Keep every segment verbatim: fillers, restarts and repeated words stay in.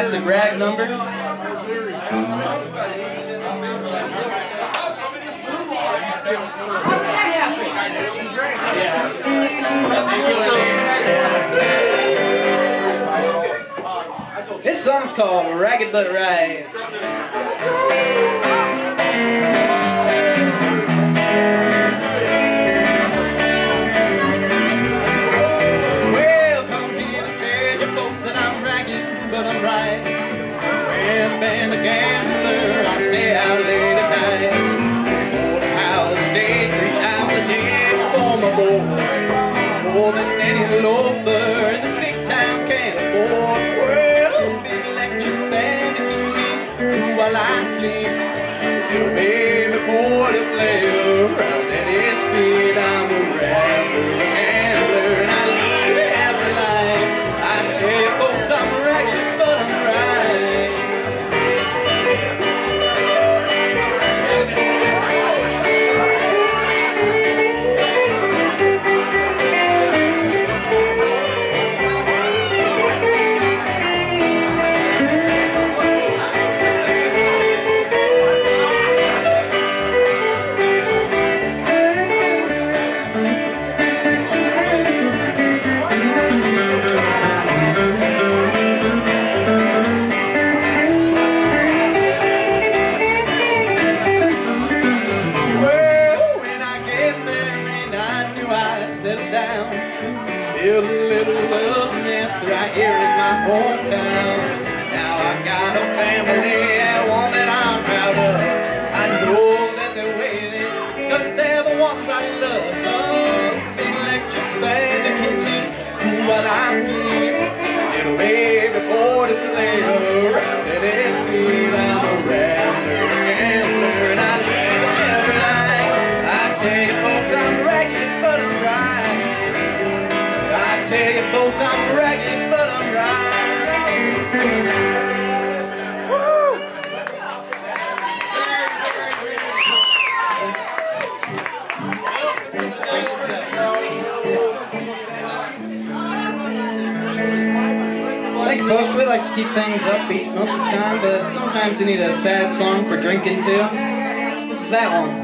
classic rag number. This song's called Ragged But Right. But I'm right. Tramp and a gambler, I stay out late at night. Old house, stay three times a day for my boy. More than any loafer in this big town can afford. Well, big electric band to keep me cool while I sleep. Little baby boy to play around at his feet. I'm a rambler, gambler, and I leave every night. I tell you folks, I'm ragged. Settle down, build a little love nest right here in my hometown. Now I got a family, and one that I'm proud of. I know that they're waiting, cause they're the ones I love. Oh, big electric band to keep me cool while I sleep. Little baby boy to play around at his feet. I'm a rambler, gambler, and I leave every night. I tell you folks, I'm ragged, but I'm right. I tell you folks, I'm ragged, but I'm right. Woo! Thank you, folks. We like to keep things upbeat most of the time, but sometimes you need a sad song for drinking too. This is that one.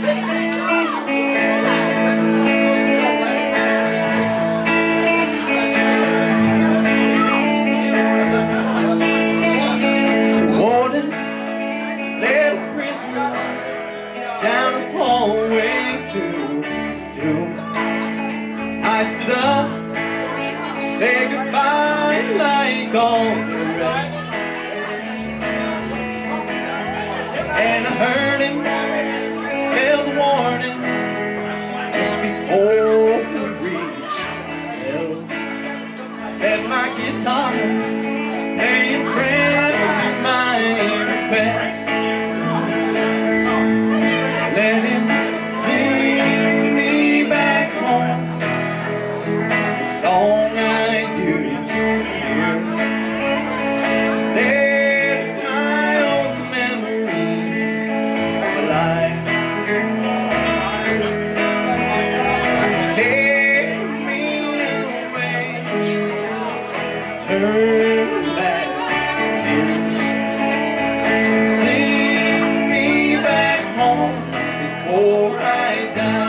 Down the hallway to his doom, I stood up to say goodbye like all the rest, and I heard him tell the warning just before he reached the cell. Had my guitar playing friend of mine's request. Let him sing me back home, the song I used to hear. Let my old memories alive. Take me away, turn back years. Sing me back home before I die.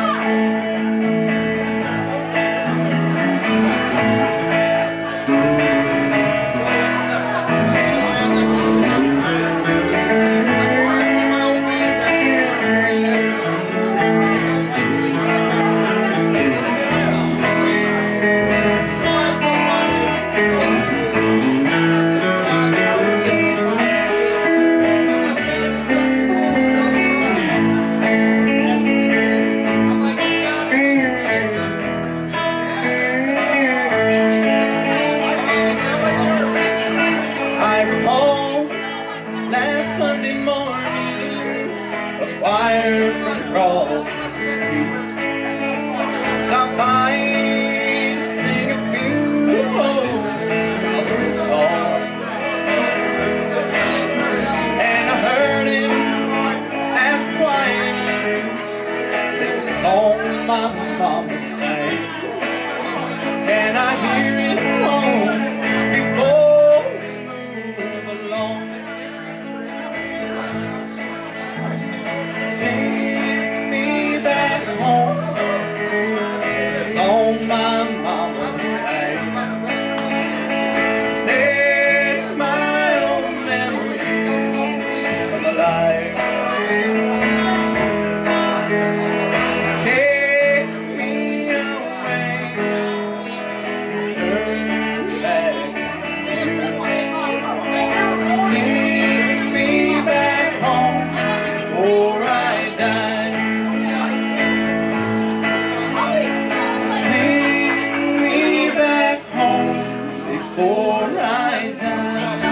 Sunday morning, a choir from across the street stopped by to sing a few old gospel songs, and I heard him ask the choir, "There's a song my mama sang, and I hear it once before we move life. Take me away, turn back to take me back home before I die. Sing me back home before I die.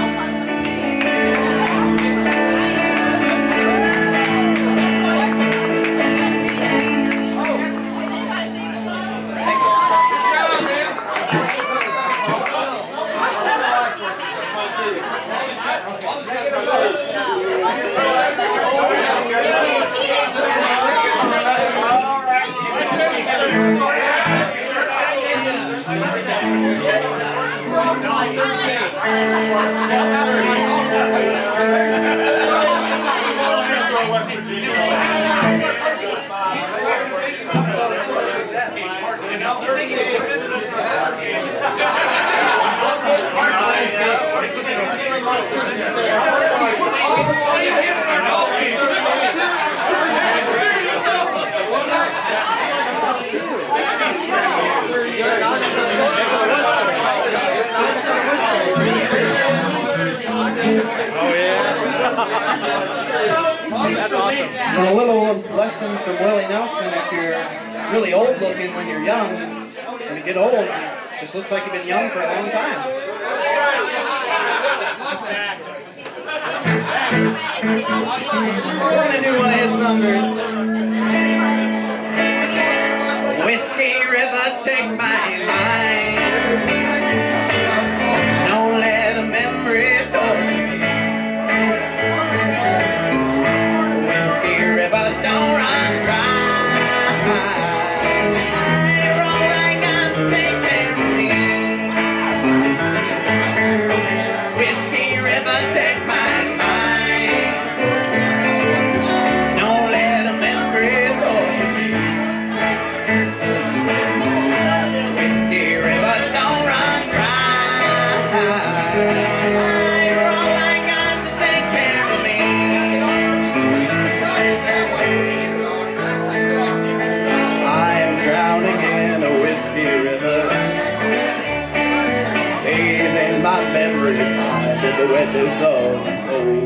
That's awesome. And a little lesson from Willie Nelson: if you're really old looking when you're young, when you get old, it just looks like you've been young for a long time. We're going to do one of his numbers. Whiskey River, take my mind. Don't let a memory torture me. Whiskey River, don't run dry. You're all I got to take care of me. Whiskey River, take my mind. Don't let a memory torture me. Whiskey River, don't run dry. You're all I got to take care of me. I'm drowning in a whiskey river, bathing my memory mind in the wetness of the soul.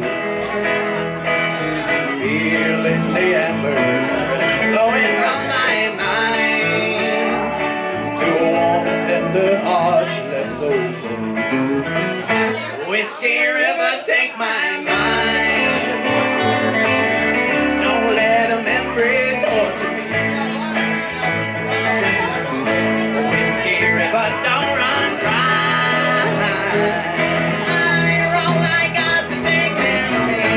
Feeling the amber flowing from my mind to a warm, tender heart that's so cold. Whiskey River, take my mind. Don't let a memory torture me. Whiskey River, don't run dry. You're all I got to take care of me.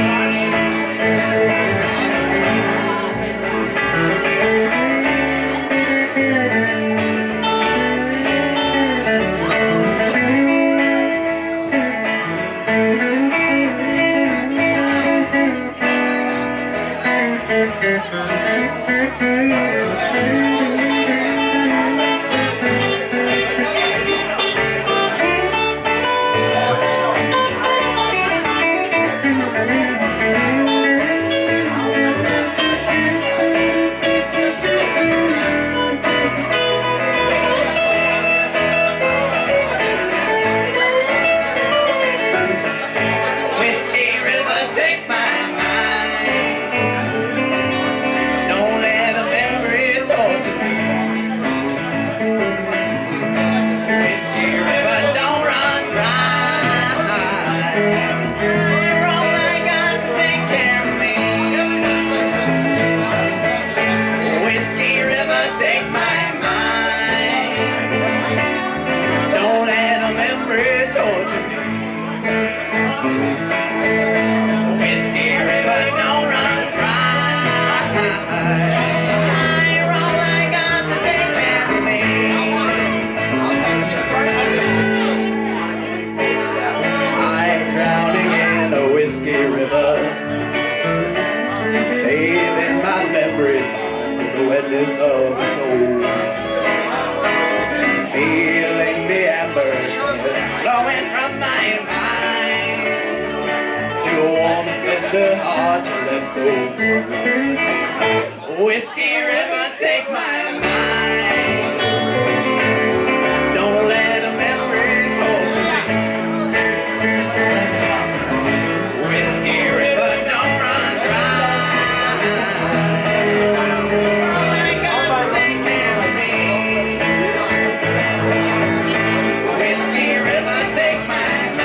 Whiskey River, take my mind. Don't let a memory torture me. Whiskey River, don't run dry. You're all I got to take care of me. Whiskey River, take my mind. Don't let a memory torture me. Whiskey River, don't run dry. You're all I got to take care of me. I'm drowning in a whiskey river, bathing my memory in the wetness of the soul. Feeling the amber flowing from my mind to a warm, tender heart what you left so blue. Whiskey River, take my mind. Don't let a memory torture me. Whiskey River, don't run dry. All I got to take care of me. Whiskey River, take my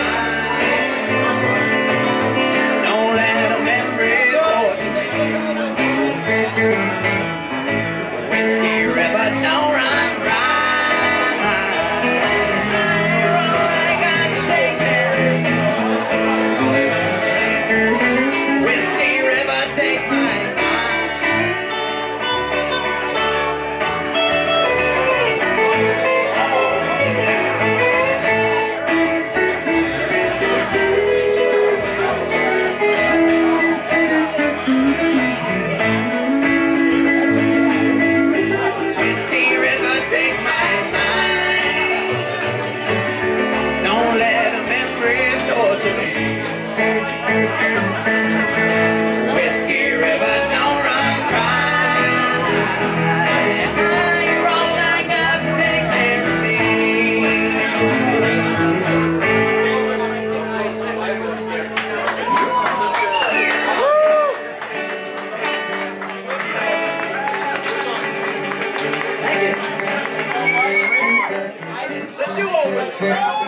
Whiskey River, don't run dry. You're all I got to take care of me. Thank you. I didn't set you over.